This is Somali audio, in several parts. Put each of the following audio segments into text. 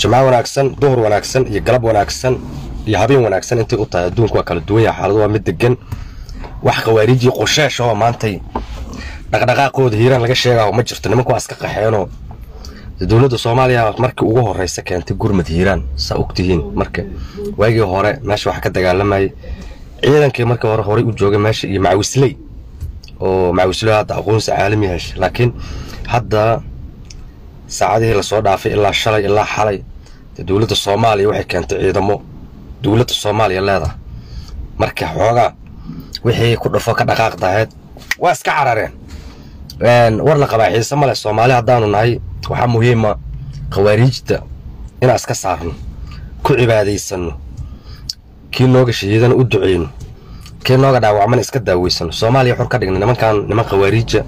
جماعة وناكسن ظهر وناكسن يقلب وناكسن يهابين وناكسن انت قطع دونك وكالة دوية حالدوا مدقن wax qawaariiji qorshaasho oo maantay dhaqdhaqaaqooda hiiraan laga sheegaa ma jirto nimanku aska qaxeeno dawladda Soomaaliya markii ugu horeysa keentay gurmad hiiraan sa ogtihiin marka waagii hore meesha wax ka dagaalamay ciidankii markii hore u joogay meesha iyo Macawisley oo Macawisley hadda aqoonsi caalami ah laakiin hadda saacadihii la soo dhaafay ilaa shalay ilaa xalay dawladda Soomaaliya waxay keentay ciidamo dawladda Soomaaliya leedahay marka xoogaa wixii ku dhufo ka dhaqaaqdaheed waa iska carareen war la qabaa xiisa male Soomaali hadaanu nahay waxa muhiim ah qawaariijta in aska saarno ku cibaadaysano kii nooga shahiidan u duceeyno kii nooga dhaawacman iska daaweysano Soomaaliya xur ka dhigna niman qawaariija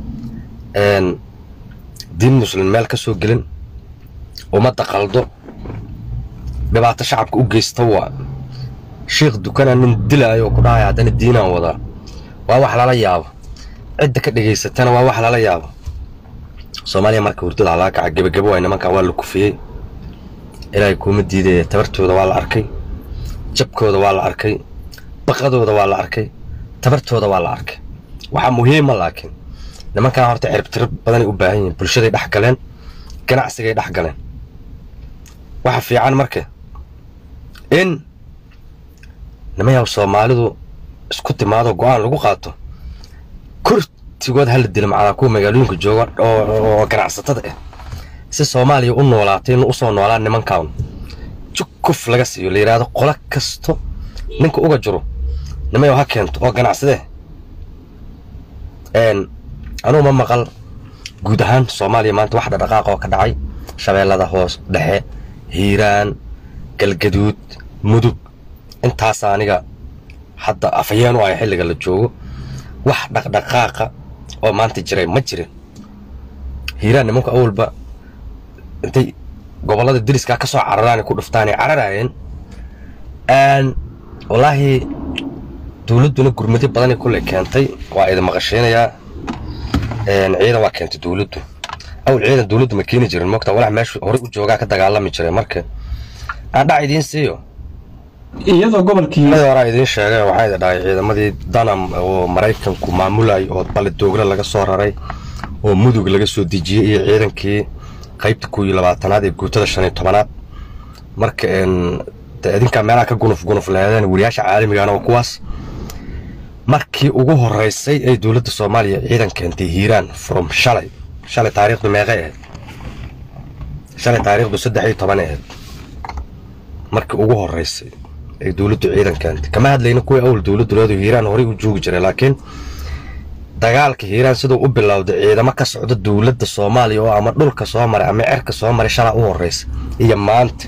diin muslim meel ka soo gelin umada qaldo dhibaato shacabka u geysta waa شيخ دكان من دلائي وكراي عدن الدينا وضع وواحد على يابا عدة كده ستنا وواحد على يابا Soomaaliya marka hurdada alaaka cagabagabo ay nimanka waa la kufiyay ilaa kuma diiday tabartooda waa la arkay jabkooda waa la arkay baqadooda waa la arkay tabartooda waa la arkay waxa muhiim ah laakiin nimanka horta ciribtir badan u baahan yihiin bulshada dhex galeen ganacsiga dhex galeen waxa fiican marka in nimanka Soomaalidu isku timaado go'aan lagu qaato kurtigood hal dilm ala ku magaalooyinka jooga oo ganacsatada ah si Soomaaliya u noolaatay in u soo noolaan nimankan jukuf laga siiyo leeyraado qola kasto ninka uga jiro nimayo ha keento oo ganacsade anuu ma maqal guud ahaan Soomaaliya maanta wax dhaqaaq oo ka dhacay shabeellada hoos dhexe hiiraan galgaduud mudug intaas aniga hadda afayeen oo ay xilliga la joogo wax dhaqdhaqaaqa oo maanta jiray ma jirin hiiraan nimanka awalba intay gobolada diriska ka soo cararaan ku dhuftaan cararayeen wallahi dawladuna gurmadi badan ku la keentay waa ida maqasheenaya ciidan waa keentay dawladdu awal ciidan dawladdu ma keenin jirin moogta walax meesha hore u jooga ka dagaalami jiray marka aan dhacidiin siiyo iyadoo gobolkii hore idin sheegay waxa ay dhaay ciidamadii Danam oo Mareykanku maamulay oo Baladoogla laga soo raray oo mudug laga soo dejiyay iyo ciidankii qaybta 12aad ee guutada 15aad marka idinka meelaha ka gunuf leedeen wariyaasha caalamiga ah oo kuwaas markii ugu horeysay ay dawladda Soomaaliya ciidan keentay Hiiraan from shalay taariikhdu meeqay shalay taariikhdu 13 markii ugu horeysay ay dawladdu ciidan keentay kama hadlayna kuwa awal dawladdu leedo Hiiraan hore u joogi jiray laakiin dagaalka Hiiraan sidoo u bilowday ciidamo ka socda dawladda Soomaaliya oo ama dhulka soo maray ama cirka soo maray shala u horeysay iyo maanta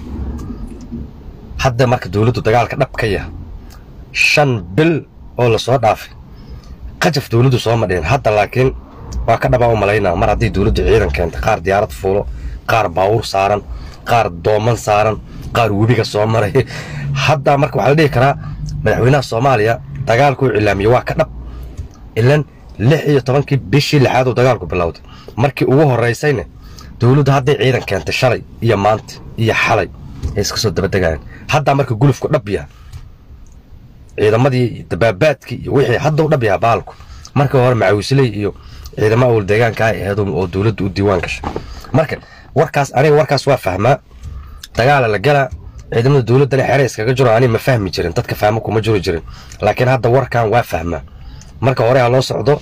hadda marka dawladdu dagaalka dhabkaya 5 bil oo la soo dhaafay qajaf dawladdu soo madheen hadda laakiin waa ka dhaba u maleynaa mar haddii dawladdu ciidan keentay qaar diyaarad fuulo qaar baawur saaran qaar dooman saaran qaar webiga soo maray hadda marka waxa la dhigi karaa madaxweynaha Soomaaliya dagaalku cilaamiyay waa ka dhab ilan 16 bishii lixaad oo dagaalku bilowday markii ugu horeysayna dawladdu hadda ciidan keentay shalay iyo maanta iyo xalay ay iska soo dabadagayaan hadda marka gulufku dhab yahay ciidamadii dabaabaadkii iyo wixii hadda u dhab yahay baalku marka hore Macawisley iyo ciidamada ul deegaanka ay ahayd oo dawladdu u diiwaan gashay marka warkaas waa fahmaa dagaal la gala ciidamada dawladda xeer iskaga jiro ani ma fahmi jirin dadka fahmo kuma jiro jirin laakiin hadda warkan waa fahmaa marka hore loo socdo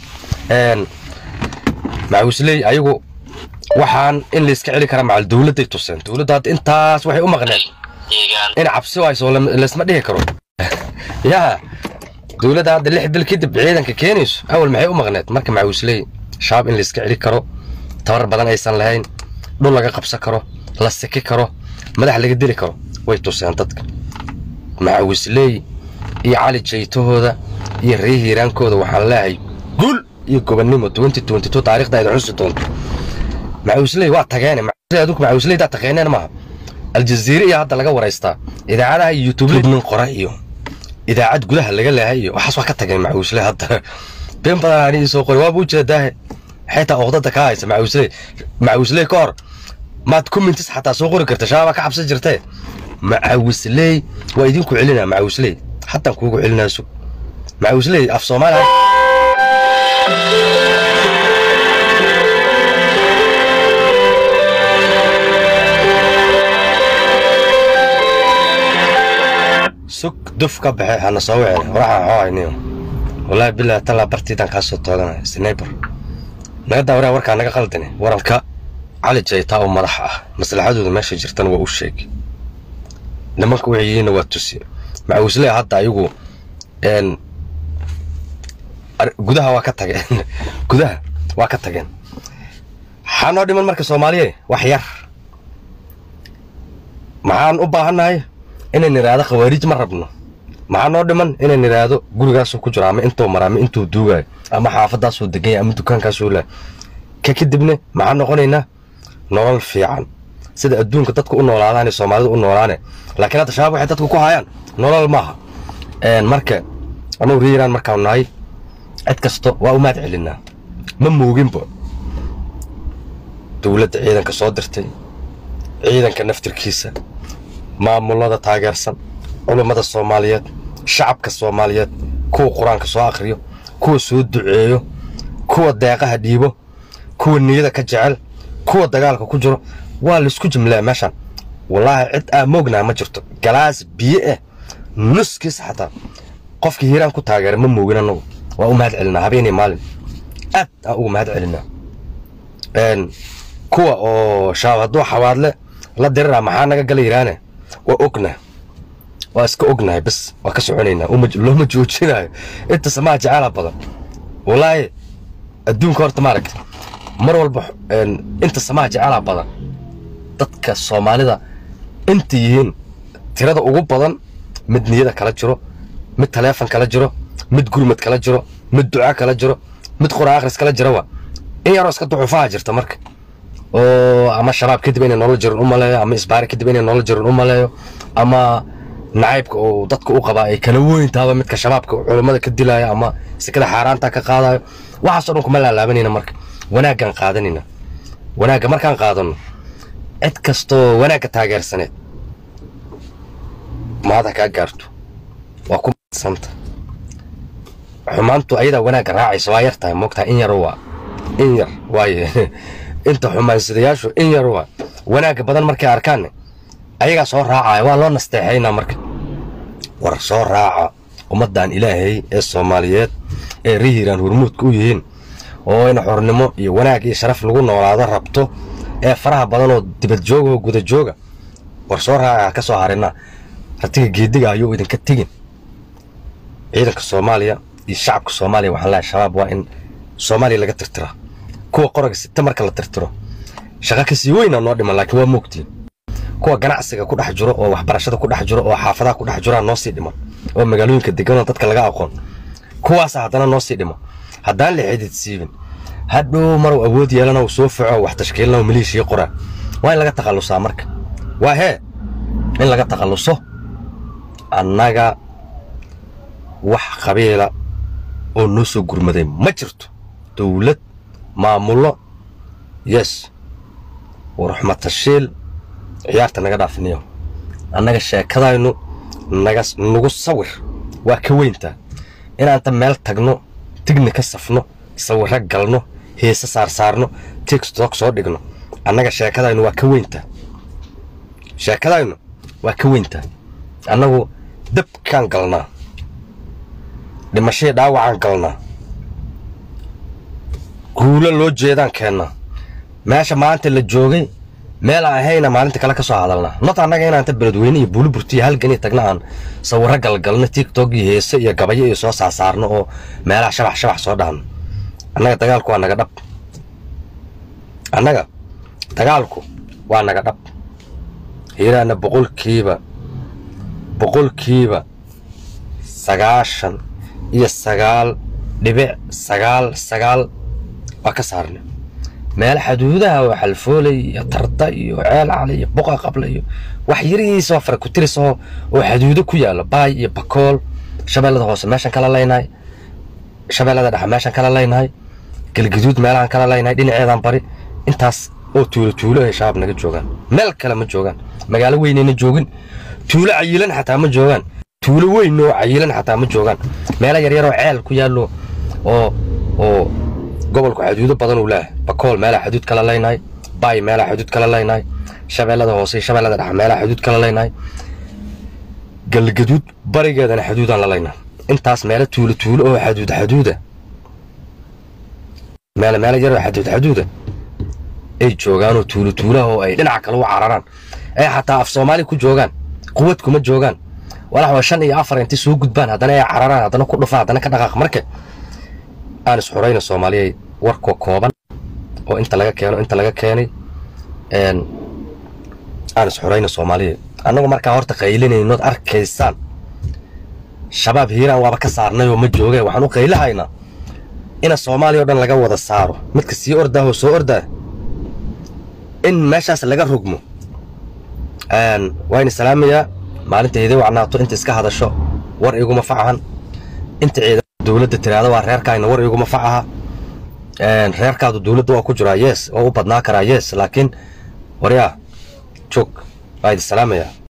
Macawisley ayagu waxaan in la iska celi kara macal dawladda tuseen dawladda intaas waxay u maqneen in cabsi ay soo leesma dhihi karo yaa dawladda hadda 6 bil kadib ciidanka keenayso awal maxay u maqneed marka Macawisley shaab in la iska celi karo tabar badan aysan lahayn dhul laga qabsan karo la siki karo madax laga dili karo way tuseen dadka Macawisley iyo Cali Jeytahooda iyo Hiiraankooda waxaan leeyahay gul iyo gobonnimo 2022 taariikhda ay xusi doonto Macawisley waa tageen Macawisley da taqeeneen ma Aljazeera iyo hadda laga wareystaa idaacadaha YouTube min qoraayo idaacad gudaha laga leeyahay waxaas wax ka tageen Macawisley hadda been badan soo qoray waa buu jeedaa xitaa oqdada ka haysa Macawisley ka hor ما تكومنتس حتى سوق كرت شباب كعبس جرتي معوس لي ويدينكو علينا معوس لي حتى نكوكو علينا سوق معوس لي اف صومال سوق دفك بحي انا صوي راح هاينيو والله بالله تلا برتيدان كاسو توغنا سنايبر نغدا وركا نغا قلدني ورانكا علي جيتا او مدح مصلحدودا meesha jirtan waa u sheeg nimanka wixiyeen waa tusi macawsley hadda ayagu gudaha waa ka tageen gudaha waa ka tageen xano dhiman marka Soomaaliyeed wax yar maxaan u baahanahay inaan niraado khawaarij ma rabno maxaan oo dhiman inaan niraado gurigaas ku jiro ama intuu maraama intuu duugay ama xaafadaas oo degan ama dukaankaas oo la ka kadibna maxaan noqonaynaa nolol fiican sida adduunka dadku u noolaadaan Soomaalidu u noolaane laakiin hadda shabaab waxay dadku ku hayaan nolol maaha marka anuu riiraan marka nahay cid kasto waa u maadcelinaa ma mooginba dawladda ciidanka soo dirtay ciidanka naftirkiisa maamulada taageersan culimada Soomaaliyeed shacabka Soomaaliyeed kuwa quraanka soo akhriyo kuwa soo duceeyo kuwa deeqaha dhiibo kuwa niyada ka jecel kuwa dagaalka ku jiro waa la isku jimlaa meeshan wallahi cid moogna ma jirto galaas biye nuskiis xataa qofkii hiiraan ku taageera ma moogina anagu waa u mahad celinaa habeenii maalin aad ugu mahad celinaa kuwa oo shaabado xawaadle la dirira maxaa naga galay Iiraan waa ogna waa iska ognahay bas waa ka soconaynaa looma joojinayo inta samaa jacala badan wallahi adduunka horta ma aragtay mar walba inta samaa jacala badan dadka Soomaalida inta yihiin tirada ugu badan mid niyada kala jiro mid telefoon kala jiro mid gurmad kala jiro mid duca kala jiro mid quraan akhris kala jiro waa in yar iska ducufaa jirta marka oo ama shabaab kadib inay nolol jirin u maleeyo ama isbaar kadib inay nolol jirin u maleeyo ama naayibka oo dadka u qaba ay kala weyntaaba midka shabaabka culimada ka dilaya ama sikada xaaraanta ka qaadayo waxa soo dhan kuma laalaabanina marka wanaagan qaadanina wanaaga markaan qaadano cid kasto wanaaga taageersaneed maada ka gaarto waa ku santa xumaantu ayada wanaaga raacayso waa yartahay moogtaa in yar waaye inta xumaansidayaashu in yar waa wanaaga badan markay arkaan ayaga soo raacay waa loo nasteexayna marka war soo raaca ummadan Ilaahay ee Soomaaliyeed ee rihiran hormuudku u yihiin oo in xornimo iyo wanaag iyo sharaf lagu noolaado rabto ee faraha badan oo dibad jooga oo guda jooga war soo raaca ka soo harina ratiga geediga ayuu idinka tagin ciidanka Soomaaliya iyo shacabka Soomaaliya waxaan la shabaab waa in Soomaaliya laga tirtira kuwa qoraga sita marka la tirtiro shaqa ka sii weyn noo dhiman laakiin waa moogtiin kuwa ganacsiga ku dhex jiro oo waxbarashada ku dhex jiro oo xaafadaha ku dhex jiro noo sii dhiman oo magaalooyinka degan dadka laga aqoon kuwaas hadana noo sii dhiman haddaan la xidid siibin hadhow mar awood yeelana uu soo faco wax tashkiilna maleeshiya qora waa in laga taqalusaa marka waa in laga taqaluso annaga wax qabiila oo noo soo gurmaday ma jirto dawlad maamulo yes ورحمة الشيل عيارتنا naga dhaafniyo annaga sheekadaynu naga nagu sawir waa ka weynta inaan meel tagno tigni ka safno sawir galno heesa saarno TikTok soo dhigno annaga sheekadaynu waa ka weynta annagu dabkaan galnaa dhimashay dhaawacaan galnaa guulo loo jeedaan keenna meesha maanta la joogay meel ahayna maalinta kala ka soo hadalna nota annaga inaan ta beledweyne iyo buulburti halgan iyo tagna aan sawir galgalna TikTok iyo heesa iyo gabayo iyo soo saarno oo meelaha shabax soo dhahan annaga dagaalku waa naga dhab hiiraana boqolkiiba 99.9 waa ka saarnay meel xaduudaha waxa la foolay tarta iyo ceel cali iyo boqa qabla iyo wax yariis oo farku tiriso oo xaduudo ku yaala baay iyo bakool shabeellada hoose meeshan kala leeyahay shabeellada dhexe meeshan kala leeyahay galgaduud meelahan kala leeyahay dhinaceedan bari intaas oo tuulo ay shabaab naga joogaan meel kale ma joogaan magaalo weynayna joogin tuulo cayilan xataa ma joogaan tuulo weyn oo cayilan xataa ma joogaan meelo yar yar oo ceel ku yaallo oo gobolku xuduudo badan u leeyahay bakool meelaha xuduud kala leeyahay baay meelaha xuduud kala leeyahay shabeellada hoose shabeellada dhexe meelaha xuduud kala leeyahay galgaduud barigeedana xuduudaan la leeyahay intaas meelo tuulo oo xuduuda meelo yar oo xuduuda ay joogaan oo tuulo oo ay dhinaca kale u cararaan ay xataa af Soomaali ku joogaan quwad kuma joogaan walax waa 5 iyo 4 inta soo gudbaan hadana ay cararaan hadana ku dhufaan hadana ka dhaqaaq marka aan isxurayna Soomaaliyeed warko kooban oo inta laga keenay aan isxurayna Soomaaliyeed anagu marka horta qaylinayno arkaysaan shabaab hiiraan waaba ka saarnay oo ma joogay waxaan u qaylahaynaa in Soomaaliya oo dhan laga wada saaro midka sii ordaho soo ordaa in meeshaas laga rugmo wayna salaamaya maalinteedii wacnaato inta iska hadasho war iguma facahan inta ciidan dawladda tiraada waa reerkayna war iguma facaha reerkaadu dawladda waa ku jira yes oo u badnaa karaa yes laakiin wariya joog ayda salaamaya